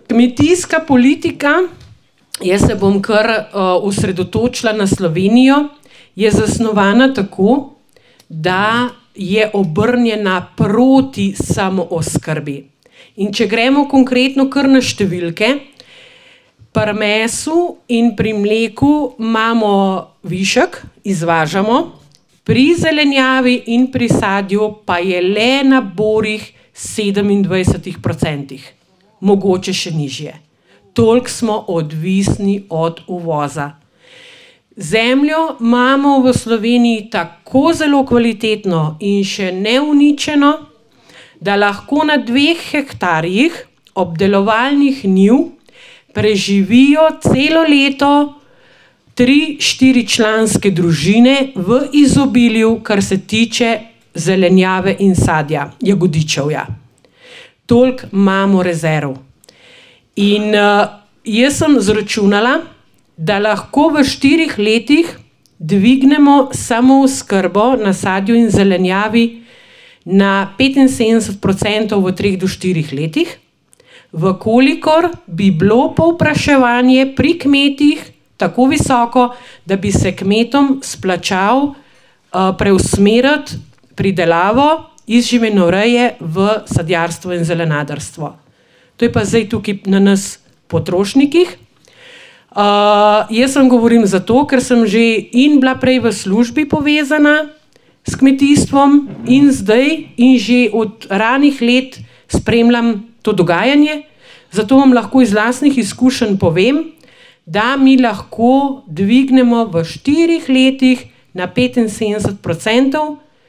Kmetijska politika, jaz se bom kar osredotočila na Slovenijo, je zasnovana tako, da je obrnjena proti samooskrbi. In če gremo konkretno kar na številke, pri mesu in pri mleku imamo višek, izvažamo, pri zelenjavi in pri sadju pa je le na borih 27%, mogoče še nižje. Toliko smo odvisni od uvoza. Zemljo imamo v Sloveniji tako zelo kvalitetno in še neuničeno, da lahko na 2 hektarjih obdelovalnih njiv preživijo celo leto 3-4 članske družine v izobilju, kar se tiče zelenjave in sadja, jagodičevja. Toliko imamo rezerv. In jaz sem zračunala, da lahko v 4 letih dvignemo samooskrbo na sadju in zelenjavi na 75% v 3 do 4 letih, vkolikor bi bilo povpraševanje pri kmetih tako visoko, da bi se kmetom splačal preusmeriti pridelavo iz živinoreje v sadjarstvo in zelenadarstvo. To je pa zdaj tukaj na nas potrošnikih. Jaz vam govorim zato, ker sem že in bila prej v službi povezana s kmetijstvom in zdaj in že od ranih let spremljam to dogajanje, zato vam lahko iz lastnih izkušenj povem, da mi lahko dvignemo v 4 letih na 75%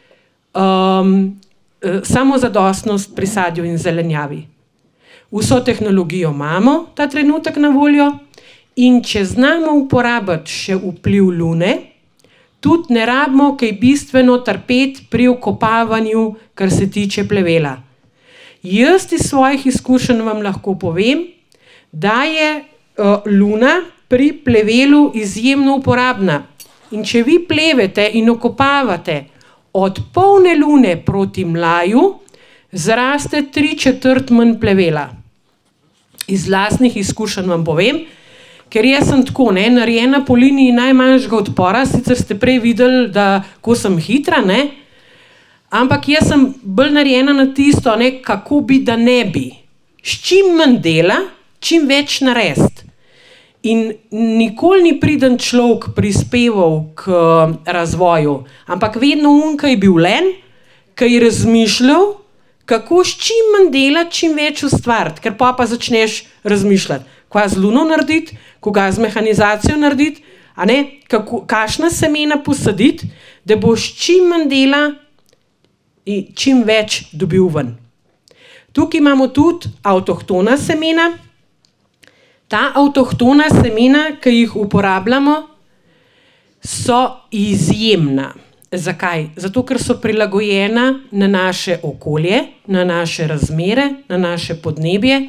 samozadostnost pri sadju in zelenjavi. Vso tehnologijo imamo ta trenutek na voljo in če znamo uporabiti še vpliv lune, tudi ne rabimo kaj bistveno trpeti pri okopavanju, kar se tiče plevela. Jaz iz svojih izkušenj vam lahko povem, da je luna pri plevelu izjemno uporabna. In če vi plevete in okopavate od polne lune proti mlaju, zraste 3/4 manj plevela. Iz lastnih izkušenj vam povem, ker jaz sem tako, narejena po liniji najmanjšega odpora, sicer ste prej videli, da ko sem hitra, ampak jaz sem bolj narejena na tisto, kako bi, da ne bi. S čim manj dela, čim več narediti. In nikoli ni priden človek prispeval k razvoju, ampak vedno kaj je bil len, kaj je razmišljal, kako s čim manj delati, čim več ustvariti, ker pa začneš razmišljati, kva z luno narediti, koga z mehanizacijo narediti, kakšna semena posaditi, da boš čim manj dela in čim več dobil ven. Tukaj imamo tudi avtohtona semena. Ta avtohtona semena, ki jih uporabljamo, so izjemna. Zakaj? Zato, ker so prilagojena na naše okolje, na naše razmere, na naše podnebje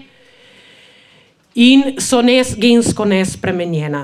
in so gensko nespremenjena.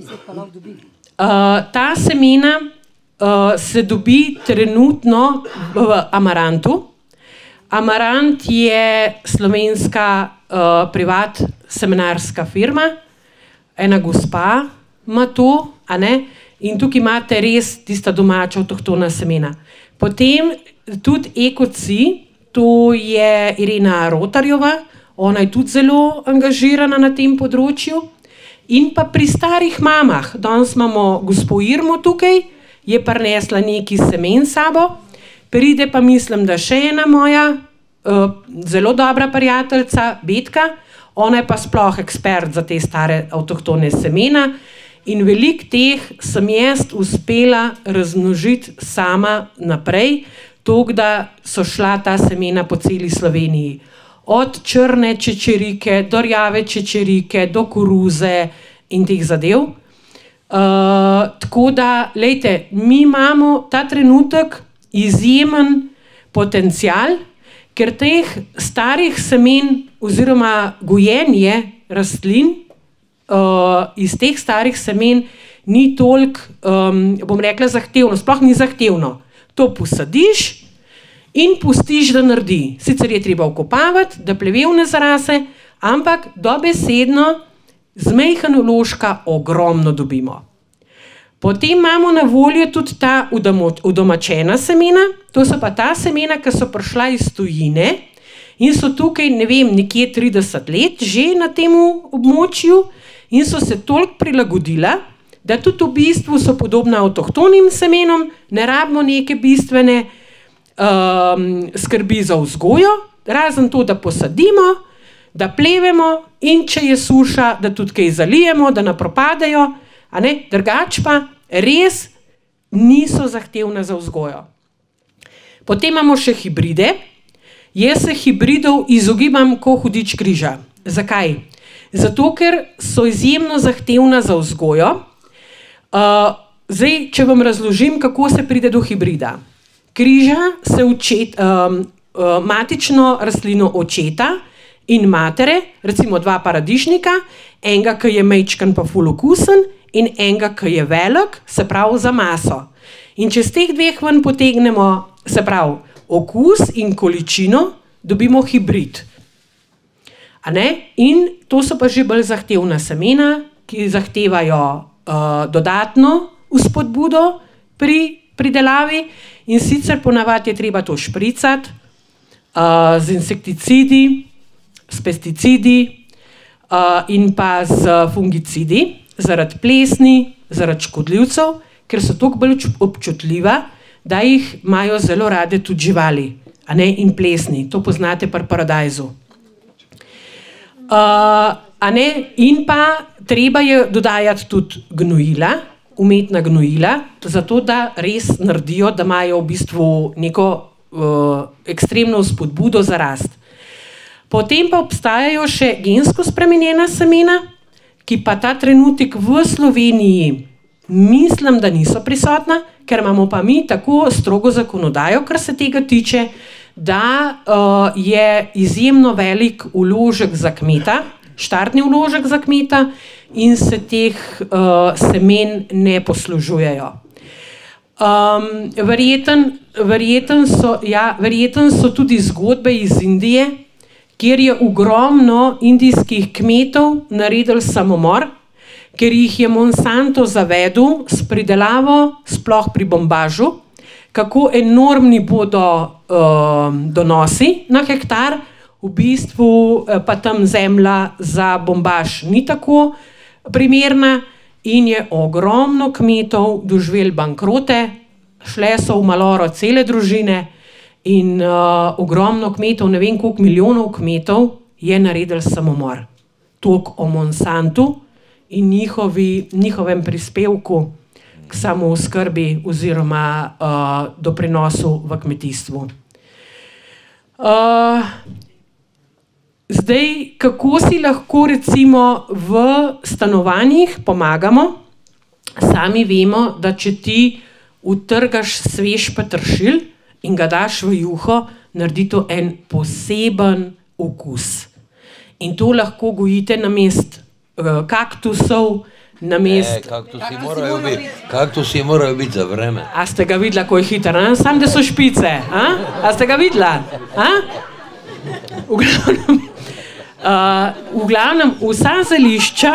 Ta semena se dobi trenutno v Amarantu. Amarant je slovenska privat semenarska firma, ena gospa ima to, in tukaj imate res tista domača avtohtona semena. Potem tudi Ekoci, to je Irena Rotarjeva, ona je tudi zelo angažirana na tem področju. In pa pri starih mamah, danes imamo gospo Irmo tukaj, je prinesla nekaj semen sabo, pride pa mislim, da še ena moja zelo dobra prijateljica, Betka, ona je pa sploh ekspert za te stare avtohtone semena in veliko teh sem jaz uspela razmnožiti sama naprej, toliko da so šla ta semena po celi Sloveniji. Od črne čečerike, do rjave čečerike, do koruze in teh zadev. Tako da, lejte, mi imamo ta trenutek izjemen potencial, ker teh starih semen oziroma gojenje rastlin iz teh starih semen ni toliko, bom rekla, zahtevno, sploh ni zahtevno. To posadiš in pustiš, da naredi. Sicer je treba okopavati, da plevel ne zrase, ampak dobesedno z majhno vložka ogromno dobimo. Potem imamo na voljo tudi ta udomačena semena, to so pa ta semena, ki so prišla iz tujine in so tukaj, ne vem, nekje 30 let že na tem območju in so se toliko prilagodila, da tudi v bistvu so podobna avtohtonim semenom, ne rabimo neke bistvene skrbi za vzgojo, razen to, da posadimo, da plevemo in če je suša, da tudi kaj zalijemo, da ne propadajo, drugače pa res niso zahtevne za vzgojo. Potem imamo še hibride. Jaz se hibridov izogibam ko hudič križa. Zakaj? Zato, ker so izjemno zahtevna za vzgojo. Zdaj, če vam razložim, kako se pride do hibrida. Križa se matično rastlino očeta in matere, recimo dva paradižnika, enega, ki je majčkan pa ful okusen, in enega, ki je velik, se pravi za maso. In če z teh dveh ven potegnemo, se pravi, okus in količino, dobimo hibrid. In to so pa že bolj zahtevna semena, ki zahtevajo dodatno vzpodbudo pri pridelavi in sicer ponavadi je treba to špricati z insekticidi, s pesticidi in pa z fungicidi, zaradi plesni, zaradi škodljivcev, ker so toliko bolj občutljiva, da jih imajo zelo rade tudi živali, in plesni. To poznate pri paradajzu. In pa treba je dodajati tudi gnojila, umetna gnojila, zato da res naredijo, da imajo v bistvu neko ekstremno vzpodbudo za rast. Potem pa obstajajo še gensko spremenjena semena, ki pa ta trenutek v Sloveniji mislim, da niso prisotna, ker imamo pa mi tako strogo zakonodajo, kar se tega tiče, da je izjemno velik vložek za kmeta, štartni vložek za kmeta in se teh semen ne poslužujejo. Verjetno so tudi zgodbe iz Indije, kjer je ogromno indijskih kmetov naredil samomor, ker jih je Monsanto zavedel s pridelavo, sploh pri bombažu, kako enormni bodo donosi na hektar, v bistvu pa tam zemlja za bombaž ni tako primerna in je ogromno kmetov doživelo bankrote, šle so v maloro cele družine in ogromno kmetov, ne vem koliko milijonov kmetov, je naredil samomor. Toliko o Monsantu in njihovem prispevku k samooskrbi oziroma doprinosu v kmetijstvu. Zdaj, kako si lahko recimo v stanovanjih pomagamo? Sami vemo, da če ti utrgaš svež peteršilj in ga daš v juho, naredi to en poseben okus. In to lahko gojite namesto kaktusov, kaktusi morajo biti za vreme. A ste ga videla, ko je hiter? Sam, da so špice. A ste ga videla? V glavnem, vsa zelišča,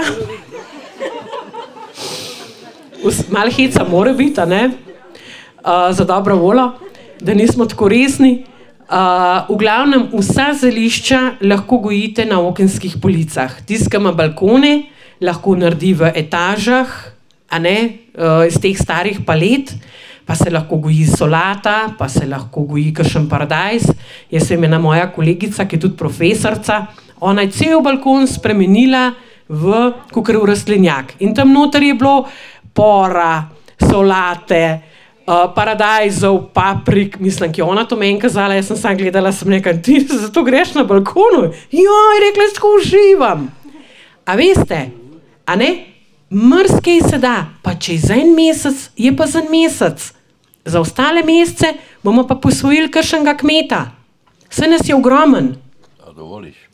malo heca mora biti, za dobro voljo, da nismo tako resni. V glavnem, vsa zelišča lahko gojite na okenskih policah. Tisti, ki ima balkone, lahko naredi v etažah, iz teh starih palet, pa se lahko goji solata, pa se lahko goji kakšen paradajz. Jaz vem, ena moja kolegica, ki je tudi profesorca, ona je cel balkon spremenila kakor v rastlinjak. In tam noter je bilo pora, solate, paradajzov, paprik, mislim, ki je ona to meni kazala, jaz sem sam gledala, sem nekaj, ti zato greš na balkonu? Joj, rekla, jaz tako uživam. A veste, mrzkej se da, pa čez en mesec je pa za en mesec. Za ostale mesece bomo pa posvojili kakšnega kmeta. Saj nas je ogromen. A dovoliš?